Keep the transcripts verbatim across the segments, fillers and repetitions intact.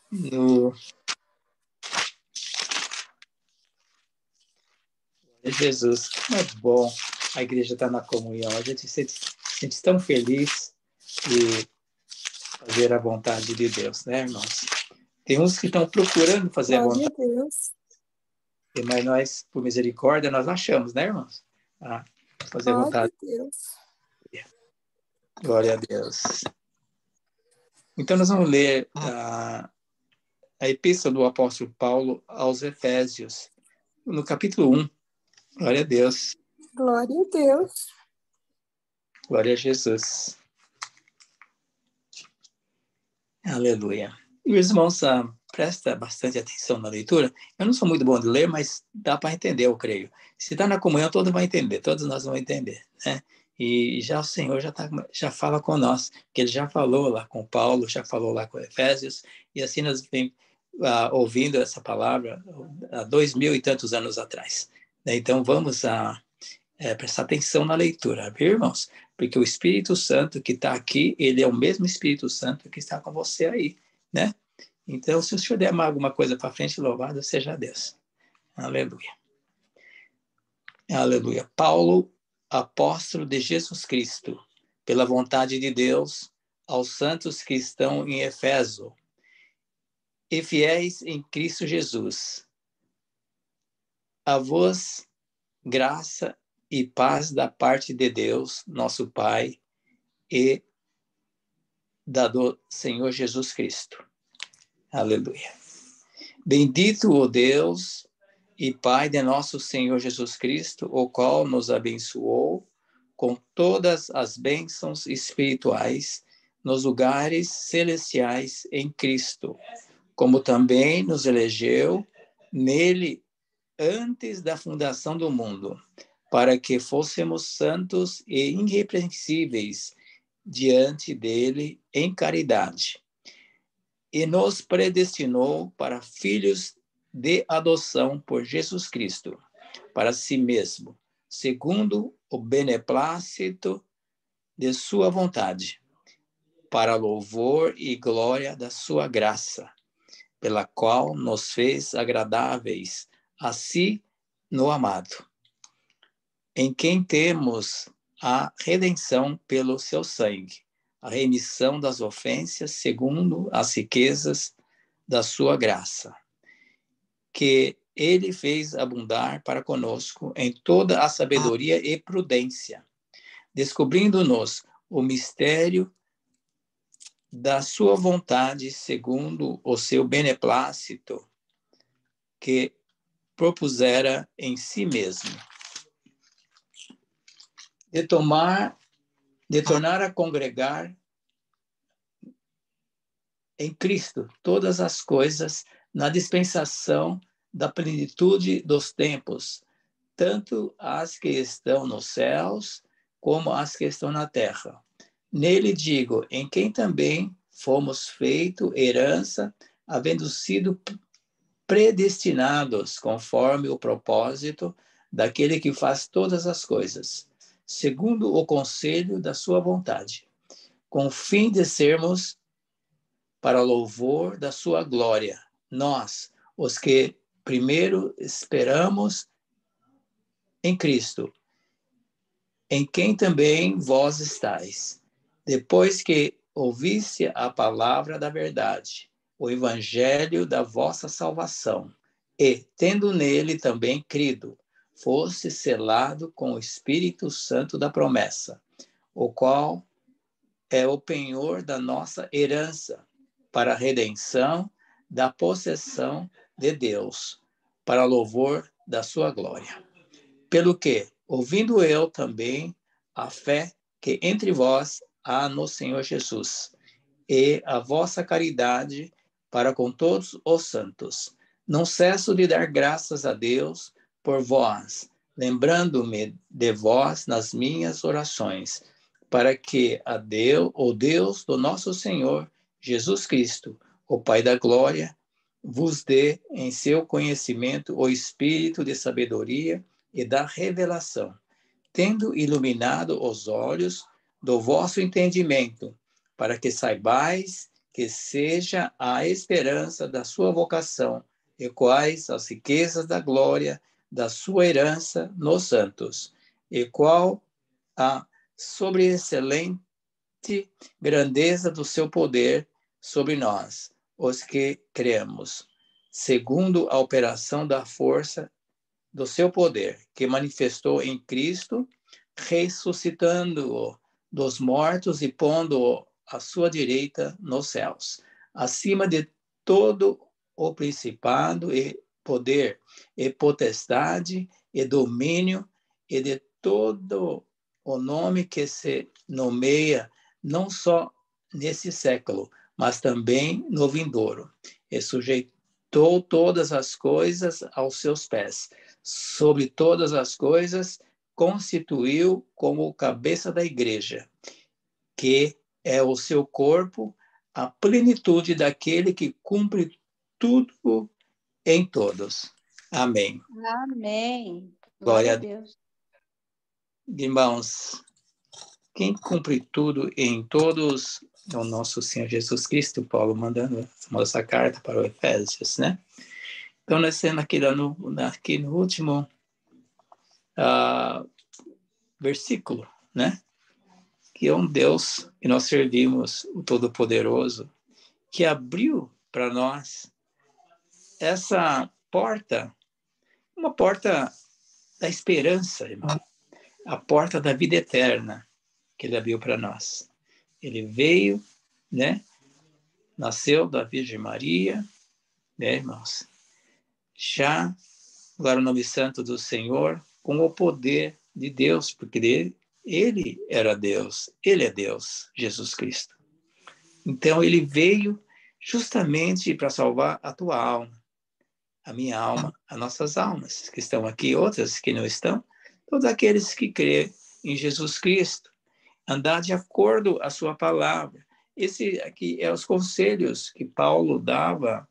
no Jesus. É bom a igreja estar na comunhão. A gente se sente, se sente tão feliz de fazer a vontade de Deus, né, irmãos? Tem uns que estão procurando fazer Glória a vontade. a Deus. Mas nós, por misericórdia, nós achamos, né, irmãos? Ah, fazer a Glória vontade. a Deus. Glória a Deus. Então, nós vamos ler a, a epístola do apóstolo Paulo aos Efésios, no capítulo um. Glória a Deus. Glória a Deus. Glória a Jesus. Aleluia. E os irmãos, ah, presta bastante atenção na leitura. Eu não sou muito bom de ler, mas dá para entender, eu creio. Se está na comunhão, todo vai entender, todos nós vamos entender, né? E já o Senhor já, tá, já fala com nós, que Ele já falou lá com Paulo, já falou lá com Efésios, e assim nós vem ah, ouvindo essa palavra há dois mil e tantos anos atrás. Né? Então vamos a, é, prestar atenção na leitura, viu, irmãos? Porque o Espírito Santo que está aqui, ele é o mesmo Espírito Santo que está com você aí, né? Então, se o Senhor der alguma coisa para frente, louvado seja Deus. Aleluia. Aleluia. Paulo, apóstolo de Jesus Cristo, pela vontade de Deus, aos santos que estão em Efeso e fiéis em Cristo Jesus. A vós, graça e paz da parte de Deus, nosso Pai, e da do Senhor Jesus Cristo. Aleluia. Bendito o Deus e Pai de nosso Senhor Jesus Cristo, o qual nos abençoou com todas as bênçãos espirituais nos lugares celestiais em Cristo, como também nos elegeu nele antes da fundação do mundo, para que fôssemos santos e irrepreensíveis diante dele em caridade. E nos predestinou para filhos de adoção por Jesus Cristo, para si mesmo, segundo o beneplácito de sua vontade, para louvor e glória da sua graça, pela qual nos fez agradáveis a si no amado, em quem temos a redenção pelo seu sangue, a remissão das ofensas segundo as riquezas da sua graça, que ele fez abundar para conosco em toda a sabedoria e prudência, descobrindo-nos o mistério da sua vontade segundo o seu beneplácito, que propusera em si mesmo, de tomar, de tornar a congregar em Cristo todas as coisas na dispensação da plenitude dos tempos, tanto as que estão nos céus como as que estão na terra. Nele digo, em quem também fomos feito herança, havendo sido predestinados conforme o propósito daquele que faz todas as coisas, segundo o conselho da sua vontade, com o fim de sermos para louvor da sua glória, nós, os que primeiro esperamos em Cristo, em quem também vós estáis, depois que ouviste a palavra da verdade, o evangelho da vossa salvação, e, tendo nele também crido, foste selado com o Espírito Santo da promessa, o qual é o penhor da nossa herança, para a redenção da possessão de Deus, para louvor da sua glória. Pelo que, ouvindo eu também a fé que entre vós há no Senhor Jesus, e a vossa caridade para com todos os santos, não cesso de dar graças a Deus por vós, lembrando-me de vós nas minhas orações, para que a Deus, o Deus do nosso Senhor Jesus Cristo, o Pai da glória, vos dê em seu conhecimento o espírito de sabedoria e da revelação, tendo iluminado os olhos do vosso entendimento, para que saibais que seja a esperança da sua vocação, e quais as riquezas da glória da sua herança nos santos, e qual a sobreexcelente grandeza do seu poder sobre nós, os que cremos, segundo a operação da força do seu poder, que manifestou em Cristo, ressuscitando-o dos mortos e pondo-o à sua direita nos céus, acima de todo o principado e poder, e potestade, e domínio, e de todo o nome que se nomeia, não só nesse século, mas também no vindouro, e sujeitou todas as coisas aos seus pés, sobre todas as coisas constituiu como cabeça da igreja, que é o seu corpo, a plenitude daquele que cumpre tudo em todos. Amém. Amém. Glória Glória a Deus. Irmãos, quem cumpre tudo em todos é o nosso Senhor Jesus Cristo. Paulo mandando essa carta para o Efésios, né? Então, nós estamos aqui no, aqui no último uh, versículo, né? Que é um Deus que nós servimos, o Todo-Poderoso, que abriu para nós essa porta, uma porta da esperança, irmão, a porta da vida eterna que ele abriu para nós. Ele veio, né? Nasceu da Virgem Maria, né, irmãos? Já, agora o nome santo do Senhor, com o poder de Deus, porque ele, ele era Deus, ele é Deus, Jesus Cristo. Então, ele veio justamente para salvar a tua alma, a minha alma, as nossas almas, que estão aqui, outras que não estão, todos aqueles que crêem em Jesus Cristo, andar de acordo com a sua palavra. Esse aqui é os conselhos que Paulo dava,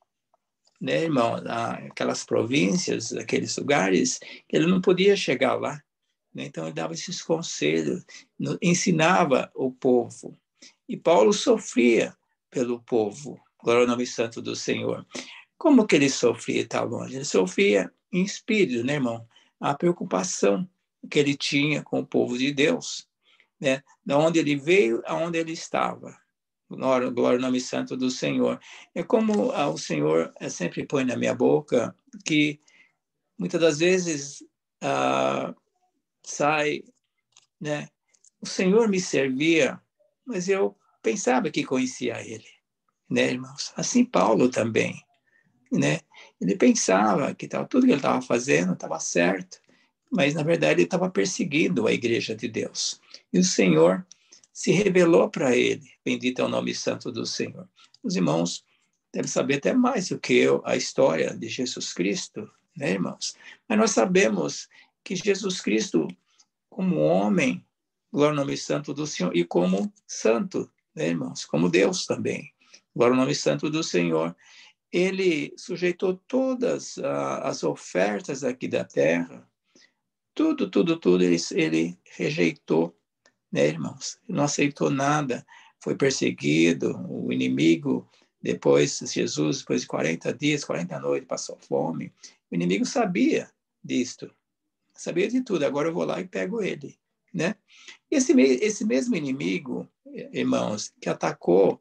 né, irmão, aquelas províncias, aqueles lugares, que ele não podia chegar lá. Né? Então, ele dava esses conselhos, ensinava o povo. E Paulo sofria pelo povo, glória ao nome santo do Senhor. Como que ele sofria tão longe? Ele sofria em espírito, né, irmão? A preocupação que ele tinha com o povo de Deus, né? Da onde ele veio, aonde ele estava. Glória ao nome santo do Senhor. É como o Senhor sempre põe na minha boca que muitas das vezes ah, sai, né? O Senhor me servia, mas eu pensava que conhecia Ele, né, irmãos? Assim Paulo também, né? Ele pensava que tava, tudo que ele estava fazendo estava certo, mas na verdade ele estava perseguindo a igreja de Deus. E o Senhor se revelou para ele. Bendito é o nome santo do Senhor. Os irmãos devem saber até mais do que eu a história de Jesus Cristo, né, irmãos? Mas nós sabemos que Jesus Cristo, como homem, glória ao nome santo do Senhor, e como santo, né, irmãos? Como Deus também, glória ao nome santo do Senhor. Ele sujeitou todas as ofertas aqui da terra, tudo, tudo, tudo, ele, ele rejeitou, né, irmãos? Não aceitou nada, foi perseguido, o inimigo, depois, Jesus, depois de quarenta dias, quarenta noites, passou fome. O inimigo sabia disto, sabia de tudo, agora eu vou lá e pego ele, né? Esse, esse mesmo inimigo, irmãos, que atacou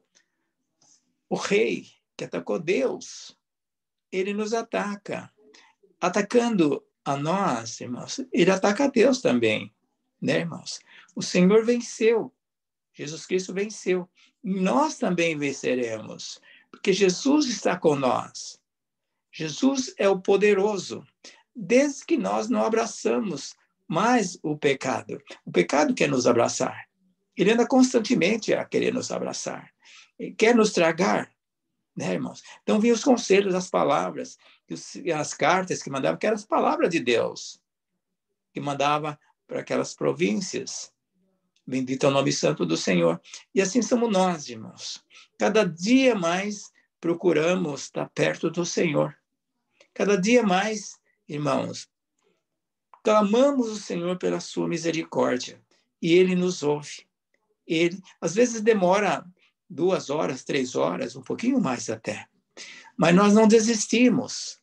o rei, que atacou Deus, ele nos ataca. Atacando a nós, irmãos, ele ataca a Deus também, né, irmãos? O Senhor venceu, Jesus Cristo venceu. Nós também venceremos, porque Jesus está com nós. Jesus é o poderoso, desde que nós não abraçamos mais o pecado. O pecado quer nos abraçar. Ele anda constantemente a querer nos abraçar. Ele quer nos tragar, né, irmãos? Então, vinham os conselhos, as palavras, as cartas que mandava, que eram as palavras de Deus, que mandava para aquelas províncias. Bendito é o nome santo do Senhor. E assim somos nós, irmãos. Cada dia mais procuramos estar perto do Senhor. Cada dia mais, irmãos, clamamos o Senhor pela sua misericórdia. E Ele nos ouve. Ele, às vezes demora duas horas, três horas, um pouquinho mais até. Mas nós não desistimos.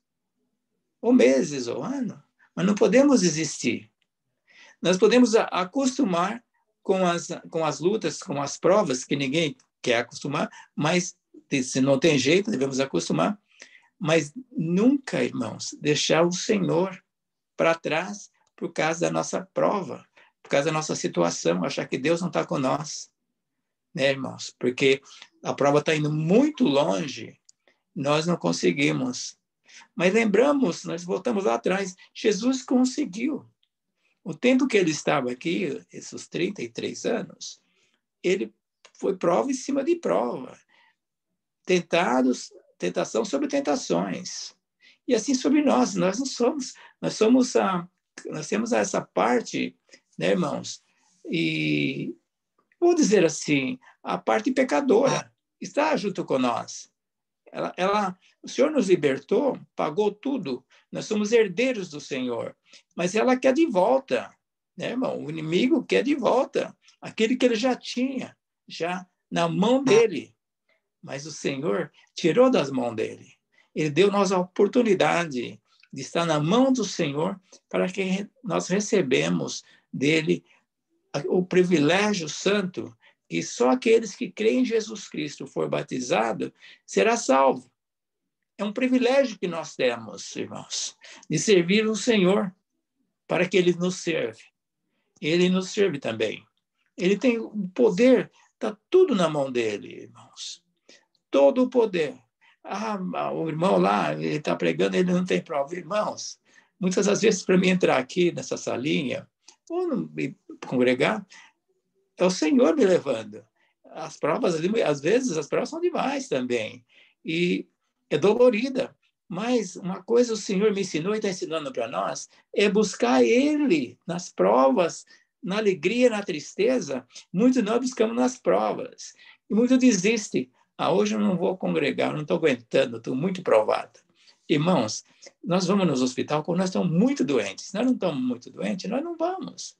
Ou meses, ou ano. Mas não podemos desistir. Nós podemos acostumar com as, com as lutas, com as provas, que ninguém quer acostumar, mas se não tem jeito, devemos acostumar. Mas nunca, irmãos, deixar o Senhor para trás por causa da nossa prova, por causa da nossa situação, achar que Deus não está com nós, né, irmãos? Porque a prova está indo muito longe, nós não conseguimos. Mas lembramos, nós voltamos lá atrás, Jesus conseguiu. O tempo que ele estava aqui, esses trinta e três anos, ele foi prova em cima de prova. Tentados, tentação sobre tentações. E assim sobre nós, nós não somos, nós somos a, nós temos essa parte, né, irmãos? E vou dizer assim, a parte pecadora está junto com nós. Ela, ela, o Senhor nos libertou, pagou tudo, nós somos herdeiros do Senhor, mas ela quer de volta, né, irmão? O inimigo quer de volta aquele que ele já tinha, já na mão dele, mas o Senhor tirou das mãos dele. Ele deu-nos a oportunidade de estar na mão do Senhor para que nós recebemos dele o privilégio santo que só aqueles que creem em Jesus Cristo for batizado será salvo. É um privilégio que nós temos, irmãos, de servir o Senhor para que ele nos serve. Ele nos serve também. Ele tem o poder, está tudo na mão dele, irmãos. Todo o poder. Ah, o irmão lá, ele está pregando, ele não tem prova. Irmãos, muitas das vezes para mim entrar aqui nessa salinha, ou não me congregar, é o Senhor me levando. As provas, às vezes, as provas são demais também. E é dolorida. Mas uma coisa o Senhor me ensinou e está ensinando para nós é buscar Ele nas provas, na alegria, na tristeza. Muitos nós buscamos nas provas. E muitos desistem. Ah, hoje eu não vou congregar, não estou aguentando, estou muito provado. Irmãos, nós vamos nos hospital quando nós estamos muito doentes. Se nós não estamos muito doentes, nós não vamos.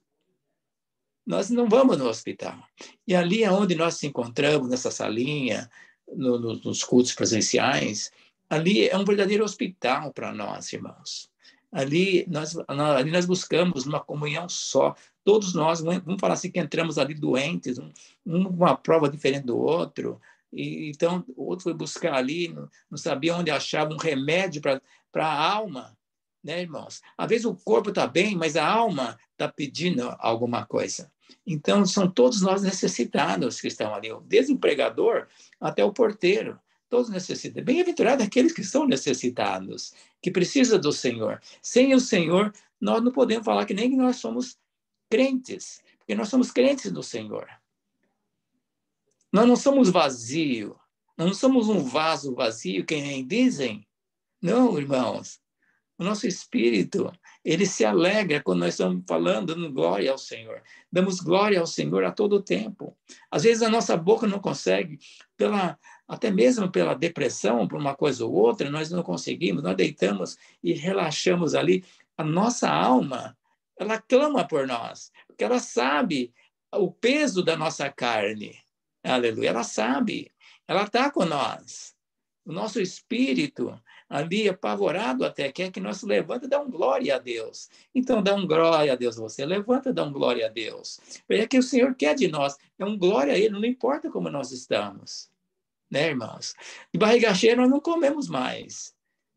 Nós não vamos no hospital. E ali é onde nós nos encontramos, nessa salinha, no, no, nos cultos presenciais, ali é um verdadeiro hospital para nós, irmãos. Ali nós, ali nós buscamos uma comunhão só. Todos nós, vamos falar assim, que entramos ali doentes, um, uma prova diferente do outro. E, então, o outro foi buscar ali, não, não sabia onde achava um remédio para a alma, né, irmãos? Às vezes o corpo está bem, mas a alma está pedindo alguma coisa. Então, são todos nós necessitados que estão ali, desde o pregador até o porteiro, todos necessitam. Bem-aventurado aqueles que são necessitados, que precisam do Senhor. Sem o Senhor, nós não podemos falar que nem que nós somos crentes, porque nós somos crentes do Senhor. Nós não somos vazios, nós não somos um vaso vazio, que nem dizem. Não, irmãos. O nosso espírito, ele se alegra quando nós estamos falando, dando glória ao Senhor. Damos glória ao Senhor a todo tempo. Às vezes a nossa boca não consegue, pela, até mesmo pela depressão, por uma coisa ou outra, nós não conseguimos, nós deitamos e relaxamos ali. A nossa alma, ela clama por nós, porque ela sabe o peso da nossa carne. Aleluia, ela sabe, ela está com nós. O nosso espírito ali apavorado até quer que nós levanta e dá um glória a Deus. Então dá um glória a Deus, você levanta e dá um glória a Deus. É que o Senhor quer de nós, é um glória a Ele, não importa como nós estamos. Né, irmãos? De barriga cheia nós não comemos mais.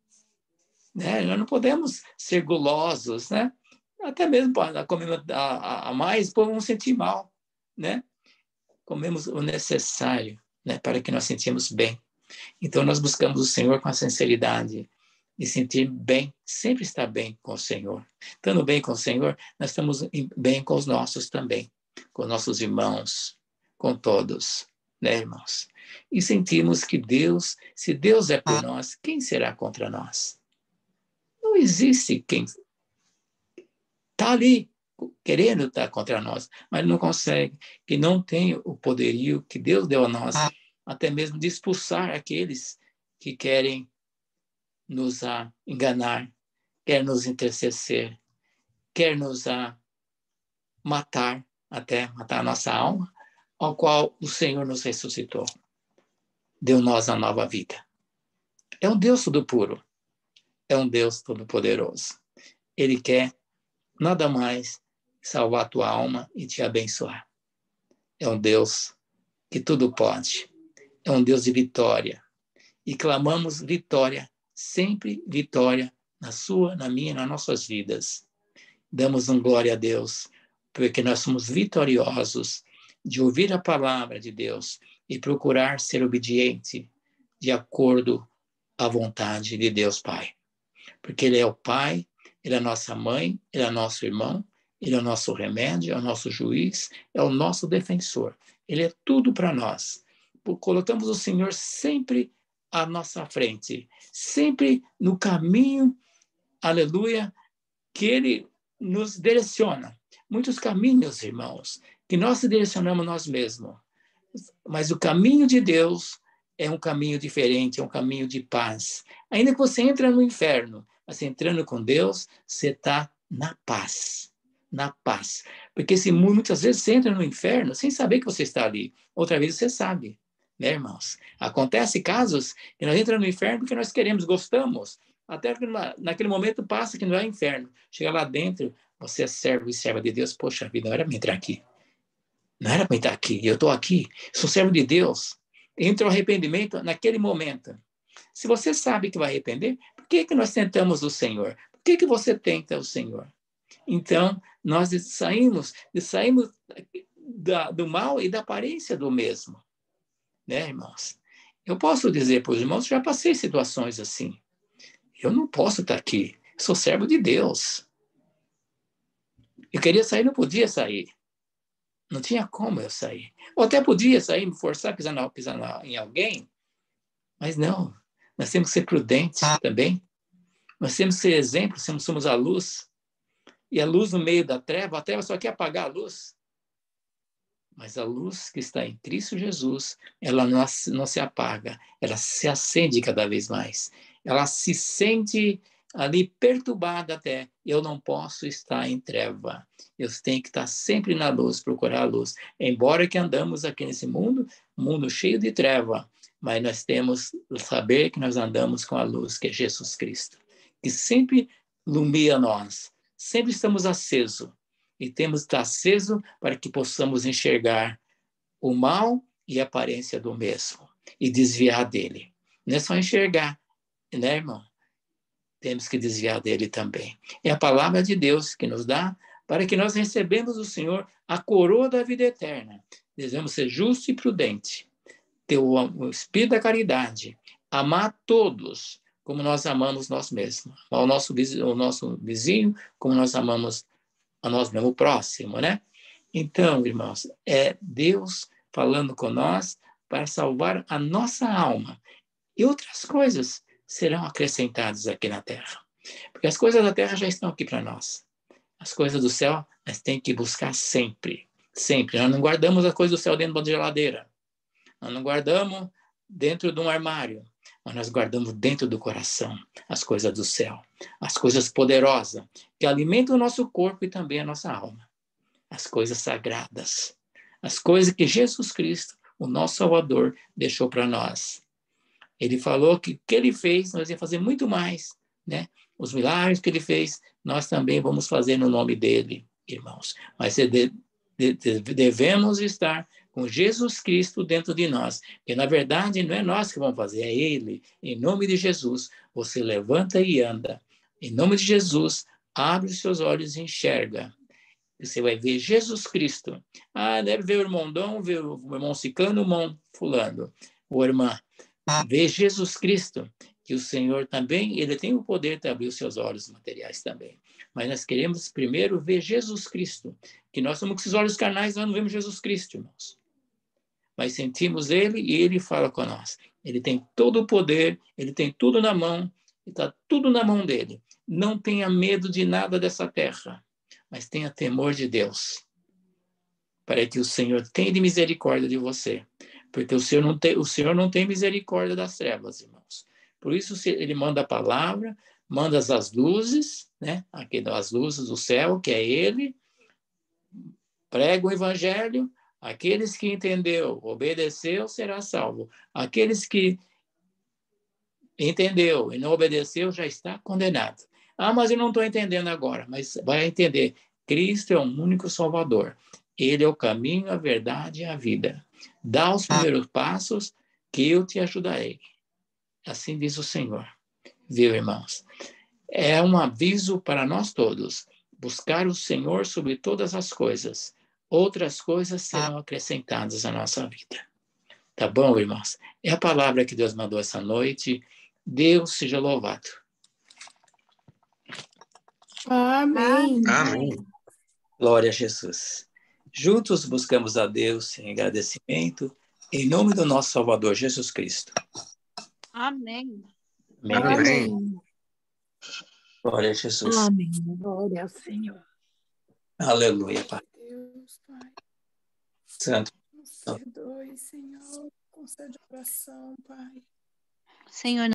Né? Nós não podemos ser gulosos, né? Até mesmo comemos a, a, a mais, podemos sentir mal, né? Comemos o necessário, né, para que nós sentimos bem. Então, nós buscamos o Senhor com a sinceridade de sentir bem, sempre estar bem com o Senhor. Estando bem com o Senhor, nós estamos bem com os nossos também, com nossos irmãos, com todos, né, irmãos? E sentimos que Deus, se Deus é por nós, quem será contra nós? Não existe quem está ali querendo estar contra nós, mas não consegue, que não tem o poderio que Deus deu a nós, até mesmo de expulsar aqueles que querem nos a enganar, quer nos entristecer, quer nos a matar, até matar a nossa alma, ao qual o Senhor nos ressuscitou. deu-nos a nova vida. É um Deus todo puro. É um Deus todo poderoso. Ele quer nada mais salvar a tua alma e te abençoar. É um Deus que tudo pode. É um Deus de vitória. E clamamos vitória, sempre vitória, na sua, na minha, nas nossas vidas. Damos um glória a Deus, porque nós somos vitoriosos de ouvir a palavra de Deus e procurar ser obediente de acordo à vontade de Deus Pai. Porque Ele é o Pai, Ele é a nossa mãe, Ele é nosso irmão, Ele é o nosso remédio, é o nosso juiz, é o nosso defensor. Ele é tudo para nós. Colocamos o Senhor sempre à nossa frente, sempre no caminho, aleluia, que Ele nos direciona. Muitos caminhos, irmãos, que nós direcionamos nós mesmos. Mas o caminho de Deus é um caminho diferente, é um caminho de paz. Ainda que você entre no inferno, mas entrando com Deus, você está na paz. Na paz. Porque se muitas vezes você entra no inferno sem saber que você está ali. Outra vez você sabe, né, irmãos? Acontece casos que nós entramos no inferno porque nós queremos, gostamos. Até que naquele momento passa que não é inferno. Chega lá dentro, você é servo e serva de Deus. Poxa vida, não era para entrar aqui. Não era para entrar aqui. Eu estou aqui. Sou servo de Deus. Entra o arrependimento naquele momento. Se você sabe que vai arrepender, por que, que nós tentamos o Senhor? Por que, que você tenta o Senhor? Então, nós saímos, saímos da, do mal e da aparência do mesmo. Né, irmãos? Eu posso dizer para os irmãos, já passei situações assim. Eu não posso estar aqui. Sou servo de Deus. Eu queria sair, não podia sair. Não tinha como eu sair. Ou até podia sair, me forçar, pisar, na, pisar na, em alguém. Mas não. Nós temos que ser prudentes também. Nós temos que ser exemplo, somos a luz. E a luz no meio da treva, a treva só quer apagar a luz. Mas a luz que está em Cristo Jesus, ela não, não se apaga. Ela se acende cada vez mais. Ela se sente ali perturbada até. Eu não posso estar em treva. Eu tenho que estar sempre na luz, procurar a luz. Embora que andamos aqui nesse mundo, mundo cheio de treva, mas nós temos que saber que nós andamos com a luz, que é Jesus Cristo, que sempre ilumina nós. Sempre estamos acesos. E temos que estar acesos para que possamos enxergar o mal e a aparência do mesmo. E desviar dele. Não é só enxergar, né, irmão? Temos que desviar dele também. É a palavra de Deus que nos dá para que nós recebemos do Senhor a coroa da vida eterna. Devemos ser justos e prudentes. Ter o espírito da caridade. Amar todos como nós amamos nós mesmos. O nosso vizinho, o nosso vizinho como nós amamos a nós mesmos, o próximo, né? Então, irmãos, é Deus falando com nós para salvar a nossa alma. E outras coisas serão acrescentadas aqui na terra. Porque as coisas da terra já estão aqui para nós. As coisas do céu, nós temos que buscar sempre. Sempre. Nós não guardamos as coisas do céu dentro da geladeira. Nós não guardamos dentro de um armário. Mas nós guardamos dentro do coração as coisas do céu. As coisas poderosas, que alimentam o nosso corpo e também a nossa alma. As coisas sagradas. As coisas que Jesus Cristo, o nosso Salvador, deixou para nós. Ele falou que o que ele fez, nós ia fazer muito mais, né? Os milagres que ele fez, nós também vamos fazer no nome dele, irmãos. Mas de, de, de, devemos estar com Jesus Cristo dentro de nós. Porque, na verdade, não é nós que vamos fazer, é ele. Em nome de Jesus, você levanta e anda. Em nome de Jesus, abre os seus olhos e enxerga. Você vai ver Jesus Cristo. Ah, deve ver o irmão Dom, ver o irmão Ciclano, o irmão Fulano, ou irmã. Vê Jesus Cristo, que o Senhor também, ele tem o poder de abrir os seus olhos materiais também. Mas nós queremos primeiro ver Jesus Cristo, que nós somos com esses olhos carnais, nós não vemos Jesus Cristo, irmãos. Mas sentimos ele e ele fala com nós. Ele tem todo o poder, ele tem tudo na mão, está tudo na mão dele. Não tenha medo de nada dessa terra, mas tenha temor de Deus, para que o Senhor tenha de misericórdia de você. Porque o Senhor não tem, o Senhor não tem misericórdia das trevas, irmãos. Por isso, ele manda a palavra, manda as luzes, né? Aqui, as luzes do céu, que é ele, prega o evangelho, Aqueles que entendeu, obedeceu, será salvo. Aqueles que entendeu e não obedeceu, já está condenado. Ah, mas eu não estou entendendo agora. Mas vai entender. Cristo é o único Salvador. Ele é o caminho, a verdade e a vida. Dá os primeiros passos que eu te ajudarei. Assim diz o Senhor. Viu, irmãos? É um aviso para nós todos. Buscar o Senhor sobre todas as coisas. Outras coisas serão acrescentadas à nossa vida. Tá bom, irmãos? É a palavra que Deus mandou essa noite. Deus seja louvado. Amém. Amém. Glória a Jesus. Juntos buscamos a Deus em agradecimento, em nome do nosso Salvador Jesus Cristo. Amém. Amém. Amém. Glória a Jesus. Amém. Glória ao Senhor. Aleluia, Pai. Deus, Pai. Santo. Nos perdoe, Senhor. Concede oração, Pai. Senhor,